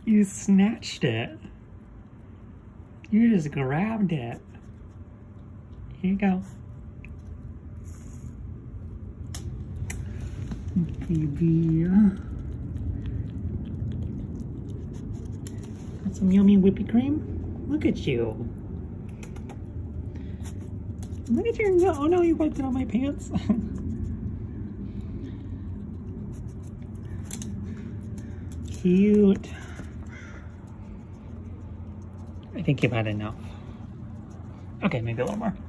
You snatched it. You just grabbed it. Here you go. Baby. Got some yummy whippy cream? Look at you. Look at your nose. Oh no, you wiped it on my pants. Cute. I think you've had enough. Okay, maybe a little more.